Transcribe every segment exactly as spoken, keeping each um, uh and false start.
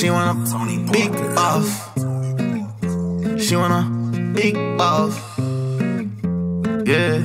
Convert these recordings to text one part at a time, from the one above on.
She wanna big boss. She wanna big boss. Yeah.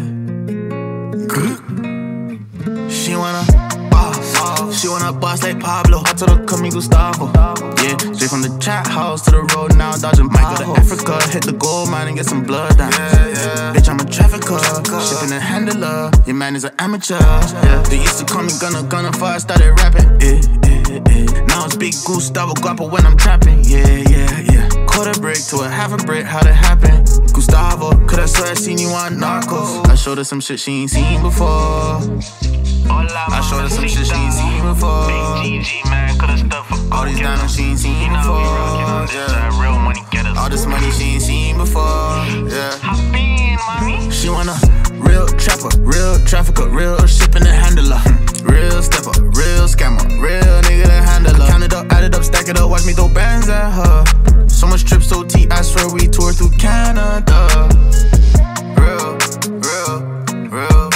She wanna boss. She wanna boss like Pablo. I told her call me Gustavo. Yeah, straight from the chat house to the road now, dodging Might go to Africa, hit the gold mine and get some blood down. Yeah, yeah. Bitch, I'm a trafficker, shipping a handler. Your man is an amateur. Yeah, they used to call me Gunna Gunna before I started rapping. Yeah, yeah, yeah. Now it's big Gustavo Guaapo when I'm trapping. Yeah, yeah, yeah. Quarter brick to a half a brick, how'd it happen? Gustavo, could I swear I seen you on Narcos? I showed her some shit she ain't seen before. I showed her some shit she ain't seen before. All these diamonds she ain't seen before. Yeah. All this money she ain't seen before. Yeah. She want a real trapper, real trafficker, real shipping and handler. Real stepper, real scammer, real nigga that handler. Count it up, add it up, stack it up, watch me throw bands at her. So much trips O T, I swear we toured through Canada. Real, real, real.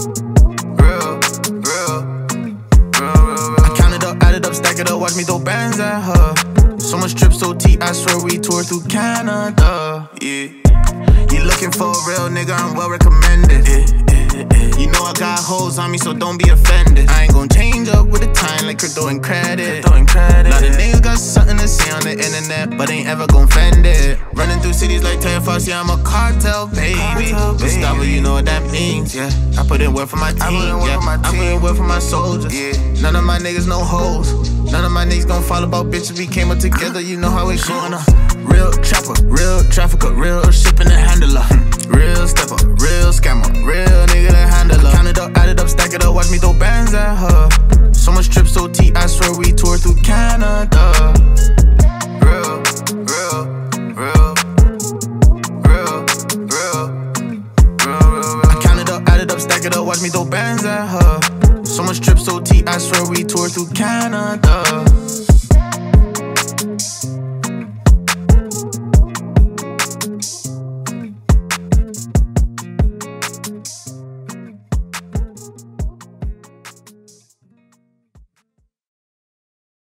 Stack it up, watch me throw bands at her. So much trips O T, I swear we toured through Canada. Yeah. You looking for a real nigga, I'm well recommended. Yeah, yeah, yeah. You know I got hoes on me, so don't be offended. I ain't gon' change up with the time like crypto and credit. Crypto and credit. Lot of niggas got something to say on the internet, but ain't ever gon' fend it. Running through cities like Telefoss, yeah, I'm a cartel, baby. Gustavo, you know what that means, yeah. I put in work for my team, yeah. I put in work for my soldiers, yeah. None of my niggas no hoes. None of my niggas gon' fall about bitches. We came up together, you know how it goes. On a real trapper, real trafficker, real shipping and handler. Real stepper, real scammer, real nigga that handler. Count it up, add it up, stack it up, watch me throw bands at her. So much trips O T, I swear we toured through Canada. Real, real, real, real, real, real, real. I count it up, add it up, stack it up, watch me throw bands at her. So much trips O T, I swear we toured through Canada.